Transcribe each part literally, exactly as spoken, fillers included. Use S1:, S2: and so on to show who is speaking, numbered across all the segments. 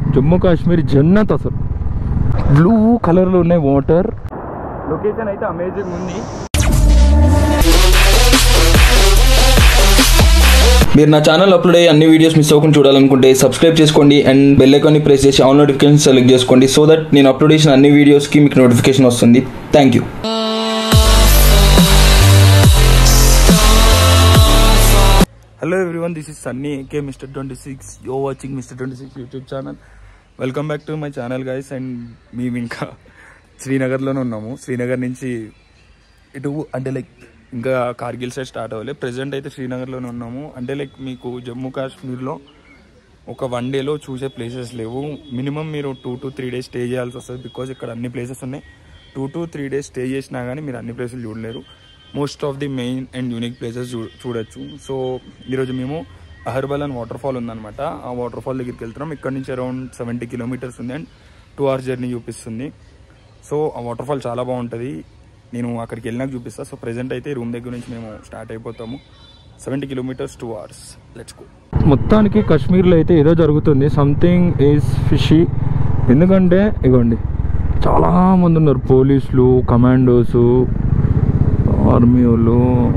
S1: జమ్మూ కాశ్మీర్ జన్నత్ అసలు బ్లూ కలర్లో ఉన్నాయి వాటర్. లొకేషన్ అయితే అమేజింగ్ ఉంది.
S2: మీరు నా ఛానల్ అప్లోడ్ అయ్యే అన్ని వీడియోస్ మిస్ అవ్వకుండా చూడాలనుకుంటే సబ్స్క్రైబ్ చేసుకోండి అండ్ బెల్ ఐకాన్ని ప్రెస్ చేసి ఆల్ నోటిఫికేషన్ సెలెక్ట్ చేసుకోండి. సో దట్ నేను అప్లోడ్ చేసిన అన్ని వీడియోస్కి మీకు నోటిఫికేషన్ వస్తుంది. Thank you.
S1: Hello everyone, this is Sunny AK mister twenty six. Yo watching mister twenty six YouTube channel. Welcome back to my channel guys. And మేము ఇంకా శ్రీనగర్లోనే ఉన్నాము. శ్రీనగర్ నుంచి ఇటు అంటే లైక్ ఇంకా కార్గిల్ సైడ్ స్టార్ట్ అవ్వాలి. ప్రెజెంట్ అయితే శ్రీనగర్లోనే ఉన్నాము. అంటే లైక్ మీకు జమ్మూ కాశ్మీర్లో ఒక వన్ డేలో చూసే ప్లేసెస్ లేవు. మినిమం మీరు two to three days stay చేయాల్సి వస్తుంది. బికాజ్ ఇక్కడ అన్ని ప్లేసెస్ ఉన్నాయి. Two to three days stay చేసినా కానీ మీరు అన్ని ప్లేసులు చూడలేరు. Most of the main and unique places చూ చూడొచ్చు. సో ఈరోజు మేము అహర్బల్ అని వాటర్ ఫాల్ ఉందన్నమాట. ఆ వాటర్ ఫాల్ దగ్గరికి వెళ్తున్నాం. ఇక్కడ నుంచి అరౌండ్ సెవెంటీ కిలోమీటర్స్ ఉంది అండ్ టూ అవర్స్ జర్నీ చూపిస్తుంది. సో ఆ వాటర్ ఫాల్ చాలా బాగుంటుంది. నేను అక్కడికి వెళ్ళినాక చూపిస్తాను. సో ప్రెజెంట్ అయితే రూమ్ దగ్గర నుంచి మేము స్టార్ట్ అయిపోతాము. Seventy kilometres two hours. Let's go. మొత్తానికి కాశ్మీర్లో అయితే ఏదో జరుగుతుంది. Something is fishy. ఎందుకంటే ఇగోండి చాలామంది ఉన్నారు. పోలీసులు, కమాండోసు, ఆర్మీ వాళ్ళు.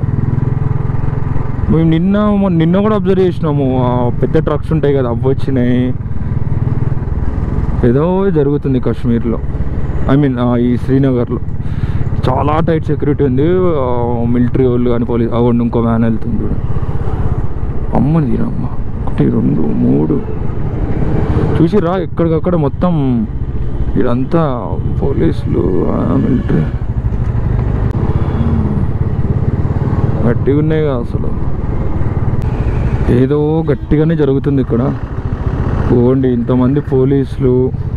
S1: మేము నిన్న నిన్న కూడా అబ్జర్వ్ చేసినాము. పెద్ద ట్రక్స్ ఉంటాయి కదా, అవి వచ్చినాయి. ఏదో జరుగుతుంది కాశ్మీర్లో, ఐ మీన్ ఈ శ్రీనగర్లో. చాలా టైట్ సెక్యూరిటీ ఉంది. మిలిటరీ వాళ్ళు కానీ పోలీస్ అవ్వండి. ఇంకో వ్యాన్ వెళ్తుంది చూడ. అమ్మని తీరమ్మ. ఒకటి రెండు మూడు చూసిరా ఎక్కడికక్కడ మొత్తం ఇదంతా పోలీసులు, మిలిటరీ గట్టిగా ఉన్నాయి కదా అసలు. ఏదో గట్టిగానే జరుగుతుంది ఇక్కడ. ఓండి ఇంతమంది పోలీసులు.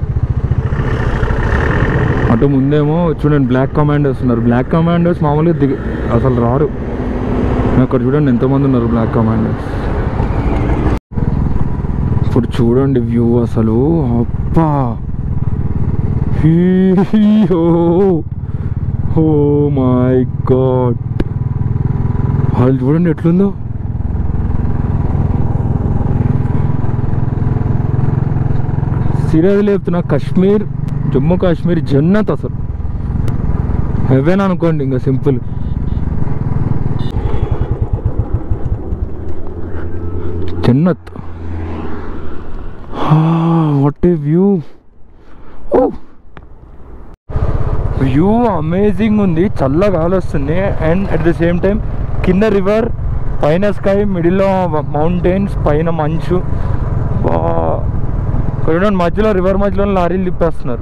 S1: అటు ముందేమో చూడండి బ్లాక్ కమాండర్స్ ఉన్నారు. బ్లాక్ కమాండర్స్ మామూలుగా దిగి అసలు రారు. అక్కడ చూడండి ఎంతమంది ఉన్నారు బ్లాక్ కమాండర్స్. ఇప్పుడు చూడండి వ్యూ అసలు. అబ్బా, ఓ మై గాడ్. వాళ్ళు చూడండి ఎట్లుందో. సీరియస్లీ చెప్తున్నా, కాశ్మీర్ జమ్మూ కాశ్మీర్ జన్నత్ అసలు. హెవెన్ అనుకోండి ఇంకా సింపుల్. జన్నత్. What a view. View amazing ఉంది. చల్లగా గాలి వస్తుంది and at the same time కింద రివర్, పైన స్కై, మిడిల్లో మౌంటైన్స్, పైన మంచు. చూడండి మధ్యలో రివర్ మధ్యలో లారీలు తిప్పేస్తున్నారు.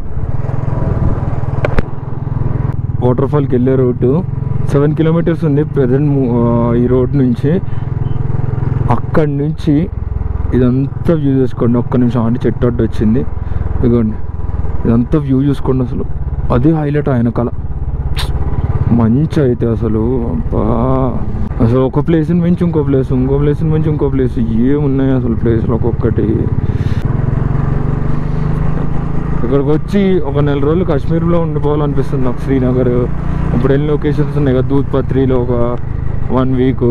S1: వాటర్ ఫాల్కి వెళ్ళే రోడ్డు సెవెన్ కిలోమీటర్స్ ఉంది ప్రజెంట్ ఈ రోడ్ నుంచి. అక్కడి నుంచి ఇదంతా వ్యూ చూసుకోండి. ఒక్క నిమిషం అంటే చెట్టు అడ్డు వచ్చింది. ఇదిగోండి ఇదంతా వ్యూ చూసుకోండి అసలు. అది హైలైట్ ఆయన కళ. మంచి అయితే అసలు అబ్బా. అసలు ఒక ప్లేస్ని మించి ఇంకో ప్లేస్, ఇంకో ప్లేస్ని మించి ఇంకో ప్లేస్. ఏమున్నాయి అసలు ప్లేస్లో ఒక్కొక్కటి. ఇక్కడికి వచ్చి ఒక నెల రోజులు కాశ్మీర్లో ఉండిపోవాలనిపిస్తుంది నాకు. శ్రీనగర్ ఇప్పుడు ఎన్ని లొకేషన్స్ ఉన్నాయి కదా. దూద్ పత్రిలో ఒక వన్ వీక్,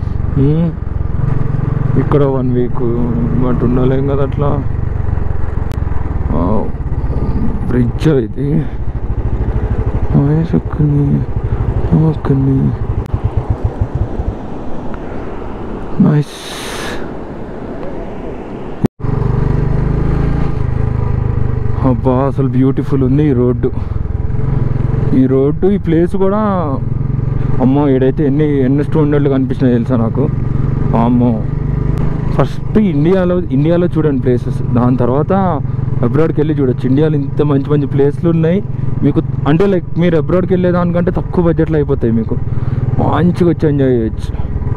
S1: ఇక్కడ వన్ వీక్ బట్ ఉండలేం కదా అట్లా. బ్రిడ్జ్ ఇది ఒక్కని ఒక్కని నైస్. అబ్బా అసలు బ్యూటిఫుల్ ఉంది ఈ రోడ్డు. ఈ రోడ్డు ఈ ప్లేస్ కూడా అమ్మో. ఏడైతే ఎన్ని ఎన్ని స్టూడెంట్లు కనిపించినాయి తెలుసా నాకు. అమ్మో ఫస్ట్ ఇండియాలో ఇండియాలో చూడండి ప్లేసెస్, దాని తర్వాత అబ్రాడ్కి వెళ్ళి చూడొచ్చు. ఇండియాలో ఇంత మంచి మంచి ప్లేస్లు ఉన్నాయి మీకు. అంటే లైక్ మీరు అబ్రాడ్కి వెళ్ళేదానికంటే తక్కువ బడ్జెట్లో అయిపోతాయి మీకు. మంచిగా వచ్చి ఎంజాయ్ చేయొచ్చు.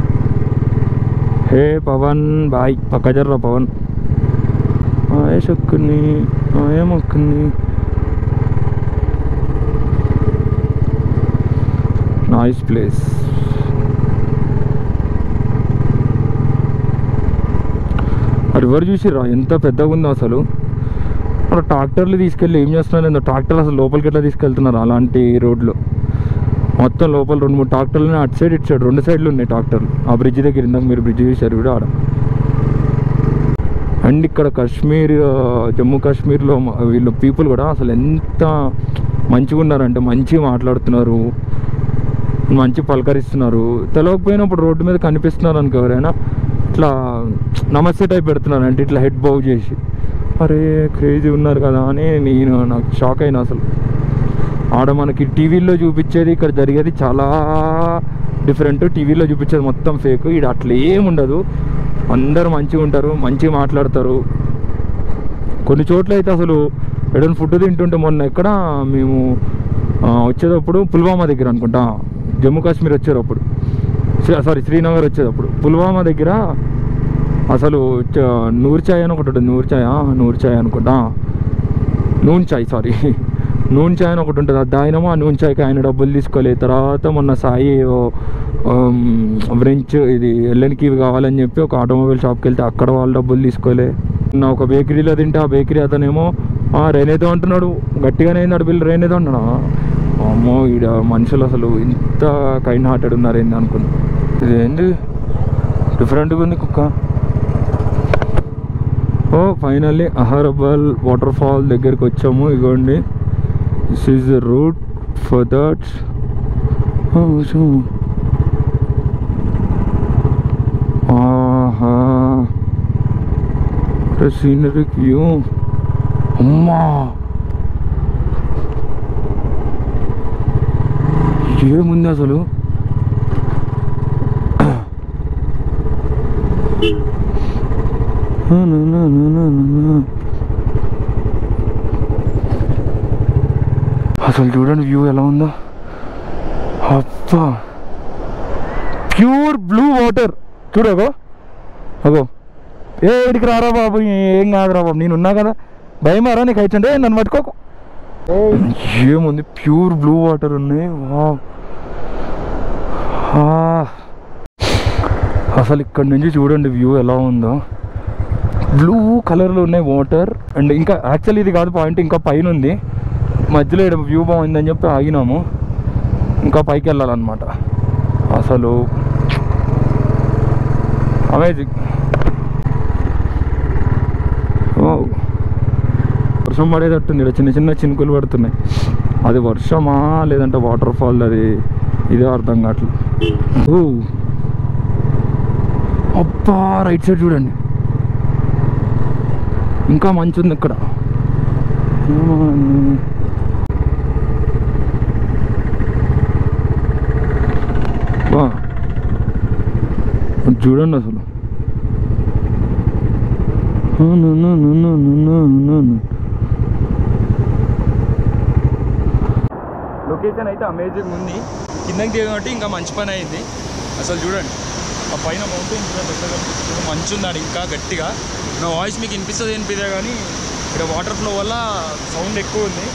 S1: హే పవన్ బాయ్, పక్క జర్రా పవన్. ఏమొక్కని ఏమొక్కని నైస్ ప్లేస్. రివర్ చూసిరా ఎంత పెద్దగా ఉందో అసలు. అక్కడ ట్రాక్టర్లు తీసుకెళ్ళి ఏం చేస్తున్నారు, ట్రాక్టర్లు అసలు లోపలికి ఎట్లా తీసుకెళ్తున్నారు అలాంటి రోడ్లు. మొత్తం లోపల రెండు మూడు ట్రాక్టర్లు అటు సైడ్ ఇటు సైడ్ రెండు సైడ్లు ఉన్నాయి ట్రాక్టర్లు. ఆ బ్రిడ్జ్ దగ్గర ఇందాక మీరు బ్రిడ్జ్ చూసారు కూడా ఆడ. అండ్ ఇక్కడ కాశ్మీర్ జమ్మూ కాశ్మీర్లో వీళ్ళు పీపుల్ కూడా అసలు ఎంత మంచిగా ఉన్నారంటే మంచిగా మాట్లాడుతున్నారు, మంచి పలకరిస్తున్నారు. తెలియకపోయినప్పుడు రోడ్డు మీద కనిపిస్తున్నారు అనుకో ఎవరైనా ఇట్లా నమస్తే టైప్ పెడుతున్నారు, అంటే ఇట్లా హెడ్ బౌ చేసి. అరే క్రేజీ ఉన్నారు కదా అని నేను నాకు షాక్ అయినా. అసలు ఆడ మనకి టీవీలో చూపించేది ఇక్కడ జరిగేది చాలా డిఫరెంట్. టీవీలో చూపించేది మొత్తం ఫేక్, ఇక్కడ అట్లా ఏముండదు. అందరూ మంచిగా ఉంటారు, మంచిగా మాట్లాడతారు. కొన్ని చోట్ల అయితే అసలు ఏదైనా ఫుడ్ తింటుంటే మొన్న ఎక్కడ మేము వచ్చేటప్పుడు పుల్వామా దగ్గర అనుకుంటా, జమ్మూ కాశ్మీర్ వచ్చేటప్పుడు, సారీ శ్రీనగర్ వచ్చేటప్పుడు పుల్వామా దగ్గర అసలు నూర్ చాయ్ అని ఒకటి ఉంటుంది. నూర్ చాయ్ నూర్ చాయ్ అనుకుంటా నూన్ చాయ్ సారీ నూన్ చాయ్ అని ఒకటి ఉంటుంది. అది దాయినమో ఆ నూన్ చాయ్కి ఆయన డబ్బులు తీసుకోలేదు. తర్వాత మొన్న సాయి ఫ్రెంచ్ ఇది ఎల్ఎన్కి ఇవి కావాలని చెప్పి ఒక ఆటోమొబైల్ షాప్కి వెళ్తే అక్కడ వాళ్ళు డబ్బులు తీసుకోలే. నా ఒక బేకరీలో తింటే ఆ బేకరీ అతనేమో రేనేదో అంటున్నాడు, గట్టిగానే అయింది బిల్లు రేనేదో అంటున్నా. అమ్మో ఈడ మనుషులు అసలు ఇంత కైండ్ హార్టెడ్ ఉన్నారు ఏంది అనుకున్నా. ఇదేంటి డిఫరెంట్గా ఉంది కుక్క. ఓ ఫైనల్లీ అహర్బల్ వాటర్ ఫాల్ దగ్గరికి వచ్చాము. ఇగోండి this is the route for that. ఆహా సీనరీ వ్యూ. అమ్మా ఏముంది అసలు. అసలు చూడండి వ్యూ ఎలా ఉందో. అబ్బా ప్యూర్ బ్లూ వాటర్ చూడగో. అగో ఏ ఇడికి రారా బాబు, ఏం కాదురా బాబు, నేను ఉన్నా కదా, భయమారా నీకు అయితే నన్ను పట్టుకోకు. ఏముంది ప్యూర్ బ్లూ వాటర్ ఉన్నాయి. అసలు ఇక్కడ నుంచి చూడండి వ్యూ ఎలా ఉందో. బ్లూ కలర్లో ఉన్నాయి వాటర్. అండ్ ఇంకా యాక్చువల్లీ ఇది కాదు పాయింట్, ఇంకా పైన ఉంది. మధ్యలో ఇక్కడ వ్యూ బాగుందని చెప్పి ఆగినాము, ఇంకా పైకి వెళ్ళాలన్నమాట. అసలు అమేజింగ్. వర్షం పడేటట్టుంది, ఇక్కడ చిన్న చిన్న చినుకులు పడుతున్నాయి. అది వర్షమా లేదంటే వాటర్ ఫాల్, అది ఇదే అర్థం కావట్లేదు. ఓ అబ్బా రైట్ సైడ్ చూడండి ఇంకా మంచి ఉంది ఇక్కడ. బా చూడండి అసలు. లొకేషన్ అయితే అమేజింగ్ ఉంది. కిందకి దిగబట్టి ఇంకా మంచి పని అయింది. అసలు చూడండి ఆ పైన మౌంటైన్ మంచు ఉందాడు ఇంకా గట్టిగా. నా వాయిస్ మీకు వినిపిస్తుంది వినిపిదే కానీ ఇక్కడ వాటర్ ఫ్లో వల్ల సౌండ్ ఎక్కువ ఉంది.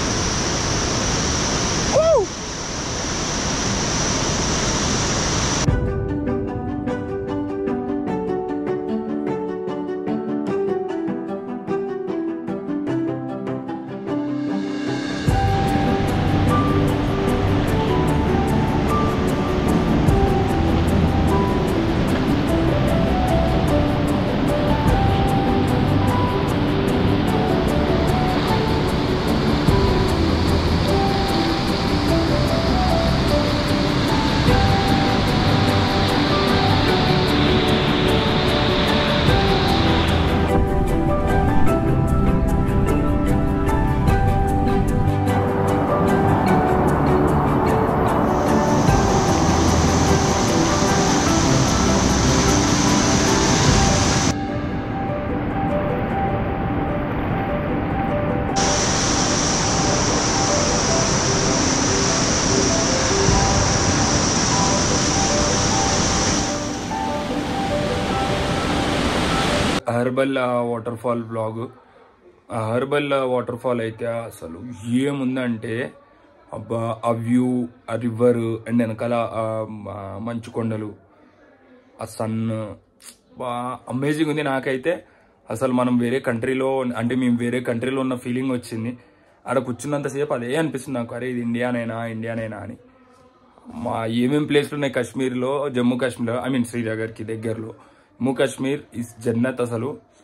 S1: Aharbal waterfall blog. Aharbal waterfall అయితే అసలు ఏముందంటే అబ్బా ఆ వ్యూ, ఆ రివర్ అండ్ వెనకాల మంచు కొండలు, ఆ సన్ బా అమేజింగ్ ఉంది. నాకైతే అసలు మనం వేరే కంట్రీలో అంటే మేము వేరే కంట్రీలో ఉన్న ఫీలింగ్ వచ్చింది. ఆడ కూర్చున్నంతసేపు అదే అనిపిస్తుంది నాకు, అరే ఇది ఇండియానైనా ఇండియానైనా అని. మా ఏమేమి ప్లేస్లు ఉన్నాయి కాశ్మీర్లో, జమ్మూ కాశ్మీర్ ఐ మీన్ శ్రీనగర్కి దగ్గరలో. జమ్మూ కాశ్మీర్ ఇస్ జన్నత్. అసలు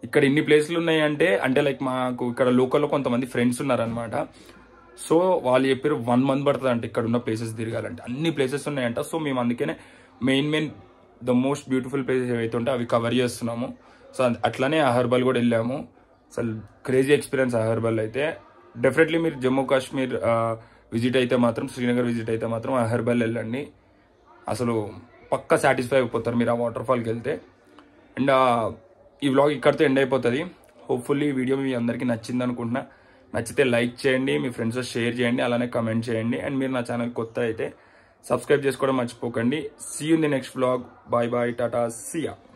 S1: ఇక్కడ ఇన్ని ప్లేస్లు ఉన్నాయి అంటే అంటే లైక్ మాకు ఇక్కడ లోకల్లో కొంతమంది ఫ్రెండ్స్ ఉన్నారనమాట. సో వాళ్ళు చెప్పారు వన్ మంత్ పడుతుంది అంటే ఇక్కడ ఉన్న ప్లేసెస్ తిరగాలంటే. అన్ని ప్లేసెస్ ఉన్నాయంట. సో మేము అందుకనే main main the most beautiful places ఏవైతే ఉంటే అవి కవర్ చేస్తున్నాము. సో అట్లానే అహర్బల్ కూడా వెళ్ళాము. అసలు క్రేజీ ఎక్స్పీరియన్స్ అహర్బల్ అయితే. డెఫినెట్లీ మీరు జమ్మూ కాశ్మీర్ విజిట్ అయితే మాత్రం, శ్రీనగర్ విజిట్ అయితే మాత్రం అహర్బల్ వెళ్ళండి. అసలు పక్కా సాటిస్ఫై అయిపోతారు మీరు ఆ వాటర్ ఫాల్కి వెళ్తే. అండ్ ఈ వ్లాగ్ ఇక్కడితో ఎండ్ అయిపోతుంది. హోప్ఫుల్లీ ఈ వీడియో మీ అందరికీ నచ్చింది అనుకుంటున్నా. నచ్చితే లైక్ చేయండి, మీ ఫ్రెండ్స్తో షేర్ చేయండి, అలానే కమెంట్ చేయండి. అండ్ మీరు నా ఛానల్ కొత్త అయితే సబ్స్క్రైబ్ చేసుకోవడం మర్చిపోకండి. See you in the next vlog. Bye bye, టాటా, సియా.